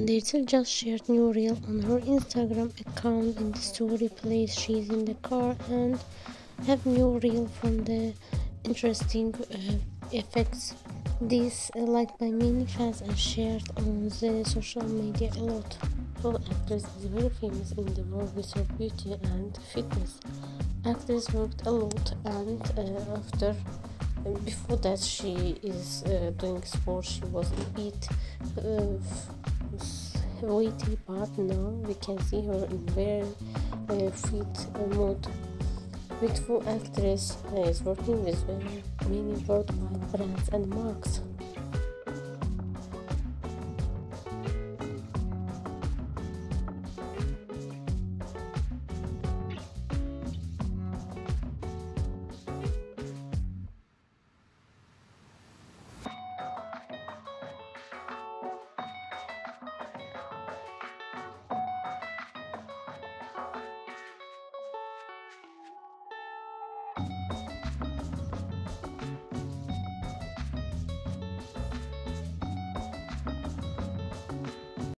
ERCEL just shared new reel on her Instagram account. In the story plays she's in the car and have new reel from the interesting effects. This liked by many fans and shared on the social media a lot. Well, actress is very famous in the world with her beauty and fitness. Actress worked a lot and after before that she is doing sport. She was a bit weighty, but now we can see her in very fit mood. Beautiful actress is working with very many worldwide brands and marks.